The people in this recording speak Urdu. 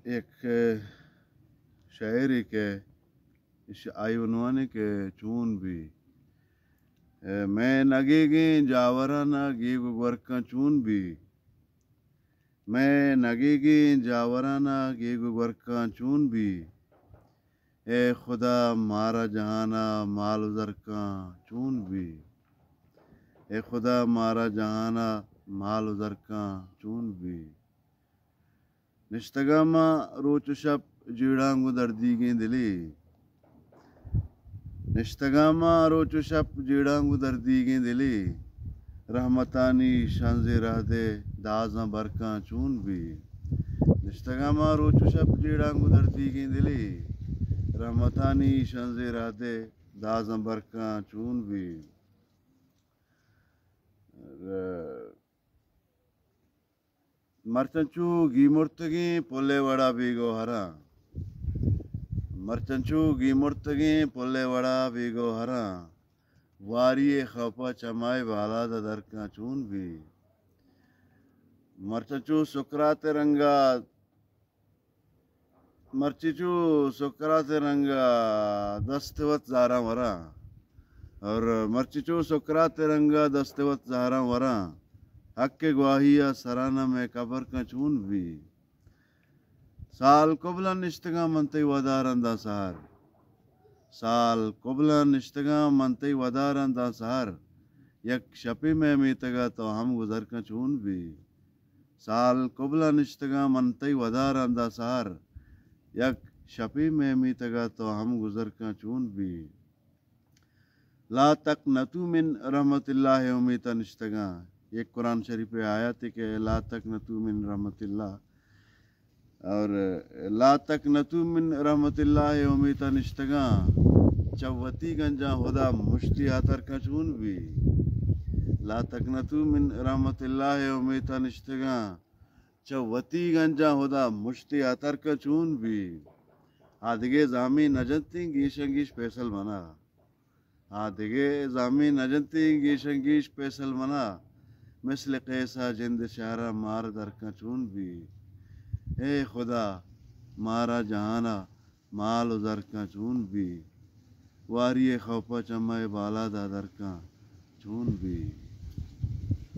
ایک شاعری کے آئی عنوانی کے چون بھی میں نگیگی جاورانا گیگ ورکا چون بھی میں نگیگی جاورانا گیگ ورکا چون بھی اے خدا مارا جہانا مال زر کا چون بھی اے خدا مارا جہانا مال زر کا چون بھی نشتگاما روچ شب جیڑانگو دردیگیں دلی نشتگاما روچ شب جیڑانگو دردیگیں دلی رحمتانی شانز راہ دے دازاں برکاں چون بھی نشتگاما روچ شب جیڑانگو دردیگیں دلی رحمتانی شانز راہ دے دازاں برکاں چون بھی مرچنچو گی مرتگی پلے وڑا بیگو ہراں مرچنچو گی مرتگی پلے وڑا بیگو ہراں واری خوپا چمائے بالا دا درکاں چون بھی مرچنچو سکرات رنگا مرچچو سکرات رنگا دستوت زاراں وراں اور مرچچو سکرات رنگا دستوت زاراں وراں حق کے گواہیا سرانہ میں قبر کا چون بھی سال قبلا نشتگا منتی ودارن دا سہر سال قبلا نشتگا منتی ودارن دا سہر یک شپی میں میتگا تو ہم گزر کا چون بھی سال قبلا نشتگا منتی ودارن دا سہر یک شپی میں میتگا تو ہم گزر کا چون بھی لا تقنطوا من رحمت اللہ امیتا نشتگا ایک قرآن شریف آیت ہے کہ لا تقنطوا من رحمت اللہ اور لا تقنطوا من رحمت اللہ امیتا نشتگا چوتی گنجا خدا مشتی آتر کا چون بھی لا تقنطوا من رحمت اللہ امیتا نشتگا چوتی گنجا خدا مشتی آتر کا چون بھی آدھگے زامی نجنتی گیشنگیش پیسل منا آدھگے زامی نجنتی گیشنگیش پیسل منا مثل قیسا جند شہرہ مار در کا چون بھی اے خدا مارا جہانا مال در کا چون بھی واری خوپا چمائے بالا دا در کا چون بھی